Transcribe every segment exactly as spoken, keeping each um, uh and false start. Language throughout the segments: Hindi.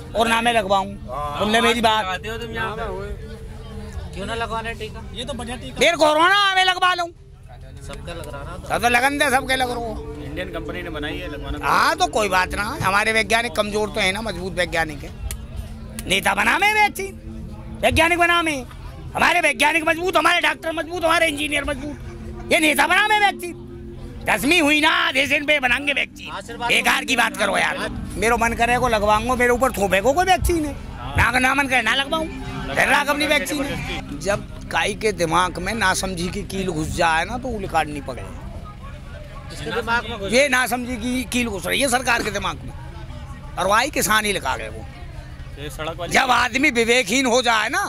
और ना मैं लगवाऊँ। तुमने मेरी बात क्यों ना लगवाना टीका? ये तो बढ़िया टीका। फिर कोरोना मैं लगवा लूँ। सबका लग रहा ना, सब तो लगन दे, सबके लग रहा हो। इंडियन कंपनी ने बनाई है, लगवाना। हाँ तो कोई बात ना, हमारे वैज्ञानिक कमजोर तो है ना, मजबूत वैज्ञानिक है। नेता बना में वैक्सीन, वैज्ञानिक बना में, हमारे वैज्ञानिक मजबूत, हमारे डॉक्टर मजबूत, हमारे इंजीनियर मजबूत, ये नेता बना में वैक्सीन। दसवीं हुई ना, देश पे बनाएंगे वैक्सीन। बेकार की बात करो यार। मेरा मन करे को लगवाऊंगा, मेरे ऊपर थोपे को कोई वैक्सीन है ना, ना मन करे ना लगवाऊं, अपनी वैक्सीन है। जब काई के दिमाग में ना समझी की कील घुस जाए ना तो उल काटनी पड़े। इसके दिमाग में ये ना समझी की कील घुस रही है सरकार के दिमाग में, और वही किसान ही लिखा गए वो। जब आदमी विवेकहीन हो जाए ना,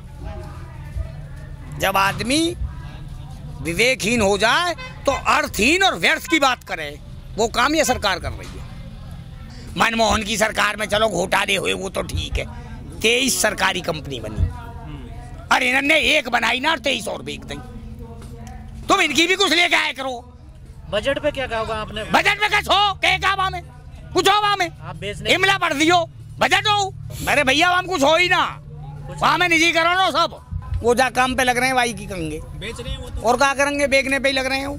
जब आदमी विवेकहीन हो जाए तो अर्थहीन और व्यर्थ की बात करे, वो काम ये सरकार कर रही है। मनमोहन की सरकार में चलो घोटाले हुए वो तो ठीक है, तेईस सरकारी कंपनी बनी और इन्होंने एक बनाई ना तेईस और बेच दी। तुम इनकी भी कुछ लेके आए करो। बजट पे क्या कहोगे आपने? बजट में कुछ हो कहेगा में कुछ हो में आप बेचने इमला पढ़ दियो बजट हो। अरे भैया वहां कुछ हो ही ना, वहां में निजी करो ना सब। वो जा काम पे लग रहे हैं, वाई की करेंगे, बेच रहे हैं वो तो। और क्या करेंगे, बेचने पे ही लग रहे हैं वो।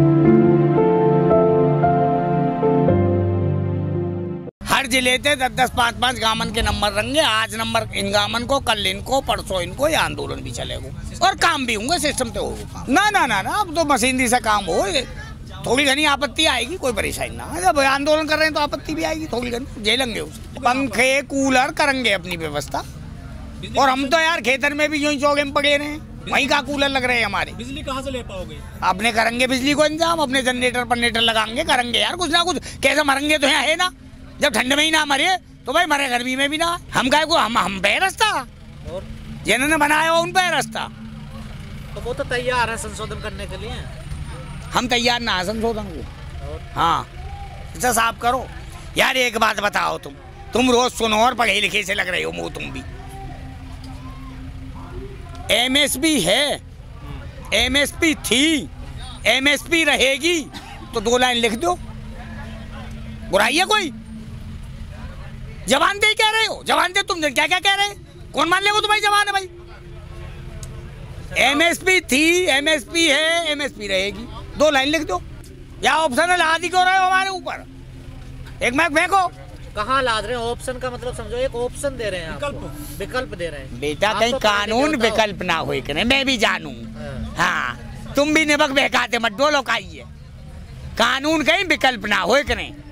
हर जिले से दस दस पाँच पाँच गामन के नंबर रहेंगे। आज नंबर इन गामन को, कल इनको, परसों इनको, ये आंदोलन भी चलेगा और काम भी होंगे, सिस्टम पे होगा। ना ना ना ना अब तो मशीनरी से काम हो, थोड़ी घनी आपत्ति आएगी, कोई परेशानी ना। जब आंदोलन कर रहे हैं तो आपत्ति भी आएगी, थोड़ी घनी झेलेंगे उसे। पंखे कूलर करेंगे अपनी व्यवस्था, और हम तो यार खेतर में भी यूं ही चौके में पड़े रहे हैं, वहीं का कूलर लग रहे हैं हमारे। बिजली कहाँ से ले पाओगे? अपने करेंगे बिजली को इंतजाम, अपने जनरेटर पनरेटर लगाएंगे, करेंगे यार कुछ ना कुछ। कैसे मरेंगे तो यहाँ है ना, जब ठंड में ही ना मरे तो भाई मरे गर्मी में भी ना। हम क्या को हम हम पे रास्ता, जिन्होंने बनाया हो उन पे रास्ता। तो वो तो तैयार है संशोधन करने के लिए, हम तैयार ना है संशोधन को। हाँ इसे साफ करो यार। एक बात बताओ, तुम तुम रोज सुनो और पढ़े लिखे से लग रहे हो मुँह तुम भी। एमएसपी है, एमएसपी थी, एमएसपी रहेगी, तो दो लाइन लिख दो, बुराई है कोई? जवान दे कह रहे हो, जवान दे तुम क्या क्या कह रहे हैं? कौन मान लेगा तुम्हारी जवान है भाई? एमएसपी थी, एमएसपी है, एमएसपी रहेगी, दो लाइन लिख दो। या ऑप्शन लाद ही क्यों रहे हो हमारे ऊपर? एक मैक फेंको। कहाँ लाद रहे हैं? ऑप्शन का मतलब समझो, एक ऑप्शन दे रहे हैं, विकल्प विकल्प दे रहे हैं। बेटा कहीं तो कानून विकल्प ना हो, मैं भी जानू। हाँ तुम भी निबक बहकाते मत डोलो खाइए, कानून कहीं विकल्प ना हो।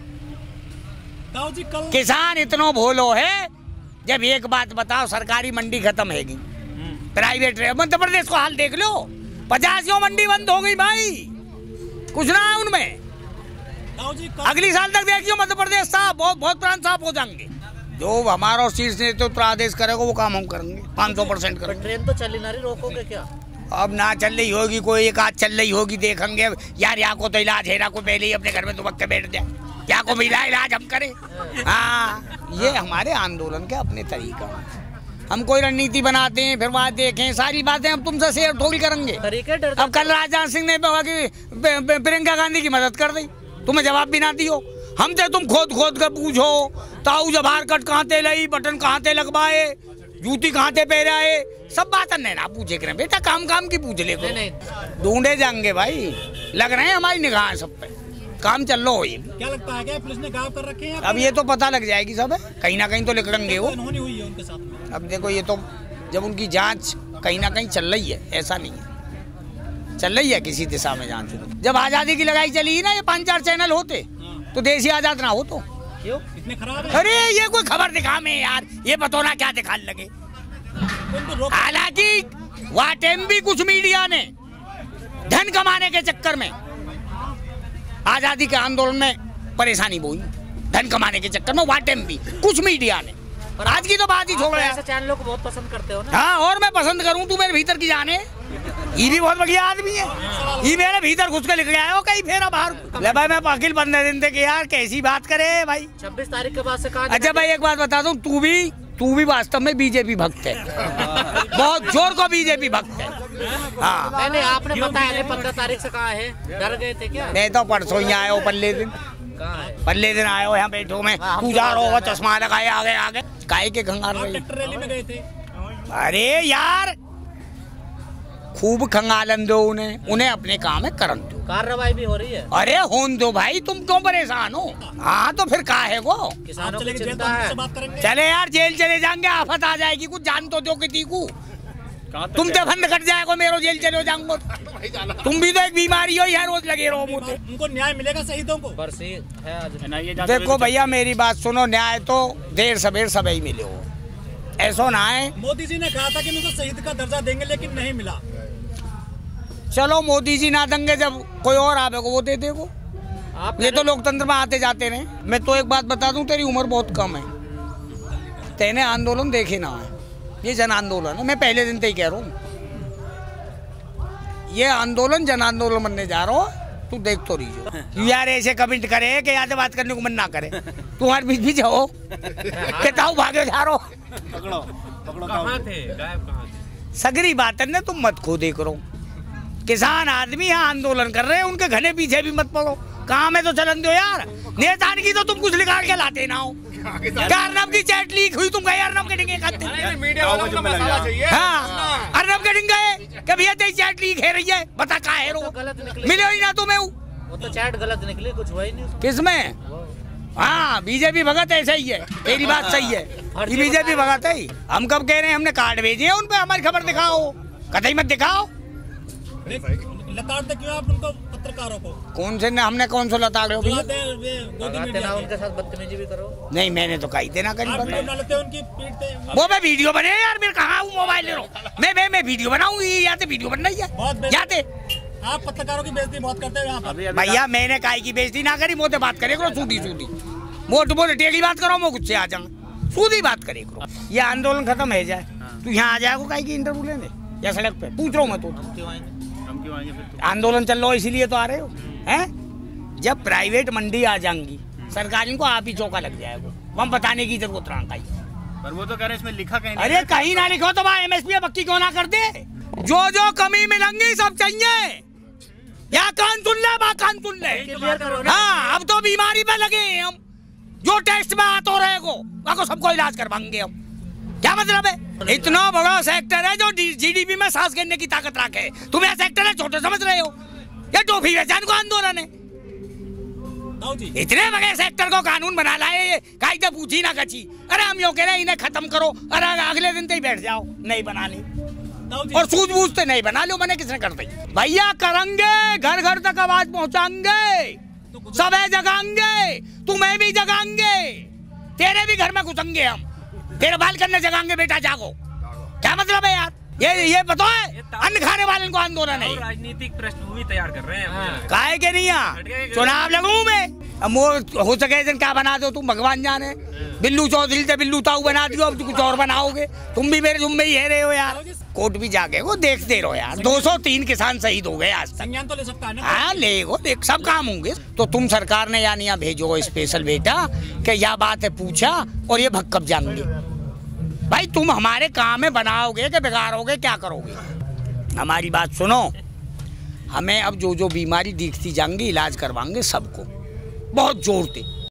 किसान इतनो भोलो है, जब एक बात बताओ, सरकारी मंडी खत्म हैगी, प्राइवेट मध्य प्रदेश को हाल देख लो, पचासियों मंडी बंद हो गई भाई, कुछ ना है उनमें। अगली साल तक देखियो मध्य प्रदेश साफ, बहुत बहुत प्रांत साफ हो जाएंगे। जो हमारा शीर्ष नेतृत्व आदेश करेगा वो काम हम करेंगे, पाँच सौ परसेंट करेंगे। ट्रेन तो चली ना रही, रोकोगे क्या? अब ना चल रही होगी, कोई एक आध चल रही होगी, देखेंगे यार। यहाँ को तो इलाज है, को पहले ही अपने घर में तो वक्त बैठ जाए, क्या को मिला इलाज हम करें। हाँ ये हमारे आंदोलन के अपने तरीका, हम कोई रणनीति बनाते हैं, फिर वहाँ देखें सारी बातें हम तुमसे शेयर थोड़ी करेंगे। अब कल राजनाथ सिंह ने प्रियंका गांधी की मदद कर दी, तुम्हें जवाब भी ना दियो। हम तो तुम खोद खोद कर पूछो, ताऊ जवाहर कट कहाँ ते लई, बटन कहाँ ते लगवाए, जूती कहाँ ते पहराए, सब बात नहीं ना पूछे करें। बेटा काम काम की पूछ ले, ढूंढे जाएंगे भाई, लग रहे हैं हमारी निगाह सब पे, काम चल लो। ये क्या लगता है क्या पुलिस ने गायब कर रखे हैं? अब ये तो पता लग जाएगी सब है, कहीं ना कहीं तो लिखेंगे वो। हुई है उनके साथ में। अब देखो ये तो जब उनकी जांच कहीं ना कहीं चल रही है, ऐसा नहीं है, चल रही है किसी दिशा में जांच। जब आजादी की लड़ाई चली ना, ये पांच चार चैनल होते तो देश ही आजाद ना हो। तो क्यों इतने खराब है? अरे ये कोई खबर दिखा में यार, ये बतौना क्या दिखाने लगे। हालांकि वाटेम भी कुछ मीडिया ने धन कमाने के चक्कर में आजादी के आंदोलन में परेशानी बोई, धन कमाने के चक्कर में वाटेम भी कुछ मीडिया ने। और आज की तो बात ही छोड़ रहे हैं। ऐसे चैनलों को बहुत पसंद करते हो ना? हाँ और मैं पसंद करूं, तू मेरे भीतर की जाने, ये भी बहुत बढ़िया आदमी है, ये मेरे भीतर घुस के लिख गया हो कहीं फेरा बाहर। ले भाई मैं पाकिल पंद्रह दिन थे कि यार कैसी बात करे भाई, छब्बीस तारीख के बाद से कहा। अच्छा भाई एक बात बता दूं, तू भी तू भी वास्तव में बीजेपी भक्त है, बहुत जोर को बीजेपी भक्त है। हाँ नहीं नहीं आपने बताया पंद्रह तारीख से कहा है, डर गए थे क्या? मैं तो परसों ही आया हूँ पल्ले दिन, कहाँ है? पल्ले दिन आए हो यहाँ बैठो में हाँ, हम तू जा तो रहा होगा जा चश्मा लगाए आगे आगे काहे के खंगाल रही ट्रैक्टर रैली में गए थे। अरे यार खूब खंगालन दो उन्हें उन्हें अपने काम में करन दो कार्रवाई भी हो रही है। अरे होन दो भाई तुम क्यों परेशान हो। हाँ तो फिर का है वो किसानों की चलेंगे जेल तो चिंता हमसे है। बात करेंगे। चले यार जेल चले जाएंगे आफत आ जाएगी कुछ जान तो दो किसी को कहाँ तक तुम जाएगा? तो फंड कट जाएगा मेरो जेल चले जाऊंगा तुम भी तो एक बीमारी हो यार रोज लगे रहो मुझे। उनको न्याय मिलेगा शहीदों को। बरसी है आज। एन आई ए जांच देखो में भी भैया मेरी बात सुनो न्याय तो देर सवेर सब ही मिले हो ऐसा ना है। मोदी जी ने कहा था कि उनको शहीद का दर्जा देंगे लेकिन नहीं मिला। चलो मोदी जी ना देंगे जब कोई और आवेगा वो दे देगो आप ये तो लोकतंत्र में आते जाते रहे। मैं तो एक बात बता दूं तेरी उम्र बहुत कम है तेने आंदोलन देखे ना है ये जन आंदोलन है मैं पहले दिन से ही कह रहा हूँ ये आंदोलन जन आंदोलन बनने जा रहा हो तू देख तो रही हो यार ऐसे कमेंट करे कि यहाँ से बात करने को मन ना करे तुम्हारे बीच बीच हो कहता भागे जा रहा हो पकड़ो पकड़ो कहाँ थे गायब कहाँ थे? सगरी बात है ना तुम मत खो देख रहो किसान आदमी यहाँ आंदोलन कर रहे हैं उनके घने पीछे भी मत पड़ो काम है तो चलन दो यार नेता की तो तुम कुछ निकाल के लाते ना हो क्या अर्नब की चैट लीक हुई तुम गए अर्नब कटिंग खाते मीडिया वालों को मसाला चाहिए। हाँ अर्नब कटिंग गए कि भैया तेरी चैट लीक है रही है बता का है रो तो गलत निकली। मिले ही ना तुम्हें वो तो चैट गलत निकली कुछ हुआ ही नहीं उसमें। किसमें हाँ बीजेपी भगत ऐसा ही है तेरी बात सही है ये बीजेपी भगत है ही। हम कब कह रहे हैं हमने कार्ड भेजे हैं उन पे हमारी खबर दिखाओ कतई मत दिखाओ लताड़ते क्यों आप उनको पत्रकारों को? कौन से ने हमने कौन सा लता रहे हो भैया दे- वे गोदी भगाते मीडिया ना के। उनके साथ बदतमीजी भी करो। नहीं मैंने तो कही देना कहीं आप वीडियो पता बना लेते हो उनकी पीठ पे। वो मैं वीडियो बने यार मेरे कहाँ हूँ मोबाइल ले लो मैं मैं मैं वीडियो बनाऊंगी या तो वीडियो बनना ही बहुत है बेस्ट। जाते आप पत्रकारों की बेइज्जती बहुत करते हो यहाँ पर। अभी अभी भैया मैंने काई की बेइज्जती ना करी मोटे बात करे करो सूदी सूदी मोट मोटे टेढ़ी बात करो मैं गुस्से आ जाऊंगा सूदी बात करे करो ये आंदोलन खत्म है जाए तू यहाँ आ जाएगा काई की इंटरव्यू लेने या सड़क पे पूछ रहा हूँ मैं तो हम क्यों आएंगे? हम क्यों आएंगे फिर तो? आंदोलन चल रहा हो इसीलिए तो आ रहे हो हैं जब प्राइवेट मंडी आ जाएंगी सरकारी को आप ही चौका लग जाएगा हम बताने की जरूरत रहा कहीं पर वो तो कह रहे हैं इसमें लिखा कहीं नहीं अरे है। कहीं ना लिखो तो वहाँ एमएसपी पक्की क्यों ना कर दे जो जो कमी मिलेंगी सब चाहिए या कान सुन ले बा कान सुन ले क्लियर करो ना। हाँ अब तो बीमारी में लगे हैं हम जो टेस्ट में आ तो रहेगो वहाँ सबको इलाज करवाएंगे हम क्या मतलब है इतना बड़ा सेक्टर है जो जीडीपी में सांस गिनने की ताकत रखे तुम यह सेक्टर है छोटे समझ रहे हो ये टोपी वेचान को आंदोलन है ताऊ जी इतने बड़े सेक्टर को कानून बना लाए कायदे पूछी ना कची अरे हम यो कह रहे हैं इन्हें खत्म करो अरे अगले दिन तो ही बैठ जाओ नहीं बना ली ताऊ जी और सूझबूझ से नहीं बना लो मैंने किसने कर दी भैया करेंगे घर घर तक आवाज पहुंचाएंगे सब जगाएंगे तुम्हें भी जगाएंगे तेरे भी घर में घुसेंगे हम तेरे बाल करने जगाएंगे बेटा जागो क्या मतलब है यार ये ये बताओ अन्न खाने वाले को आंदोलन है राजनीतिक पृष्ठभूमि तैयार कर रहे हैं मुझे लगता काहे के नहीं यहाँ चुनाव लड़ू मैं अब वो हो सके दिन क्या बना दो तुम भगवान जाने बिल्लू चौधरी से बिल्लू ताऊ बना दियो अब कुछ और बनाओगे तुम भी मेरे जुम्मे ही है रहे हो यार कोर्ट भी जाके वो देखते रहो यार दो सौ तीन किसान शहीद हो गए आज तक संज्ञान तो ले सकता है ना। हाँ ले गो देख सब काम होंगे तो तुम सरकार ने यानी यहाँ भेजो स्पेशल बेटा कि यह बात है पूछा और ये भक्कब जानेंगे भाई तुम हमारे काम में बनाओगे कि बिगाड़ोगे क्या करोगे हमारी बात सुनो हमें अब जो जो बीमारी दिखती जाएंगी इलाज करवाएंगे सबको बहुत जोर से